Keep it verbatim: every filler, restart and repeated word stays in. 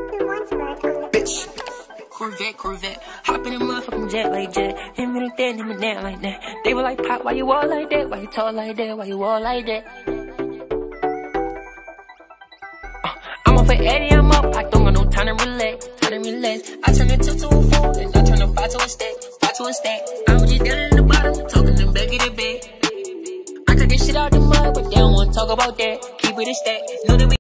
Bitch. Corvette, Corvette. Hop in a motherfucking jet like jet. Him and that, him and that like that. They were like, Pop, why you all like that? Why you talk like that? Why you all like that? Uh, I'm off at Eddie, I'm up. I don't got no time to relax. Time to relax. I turn a two to a four, and I turn a five to a stack. Five to a stack. I was just down in the bottom, talking them back in the bed. I cut this shit out the mud, but they don't wanna talk about that. Keep it a stack. Know that we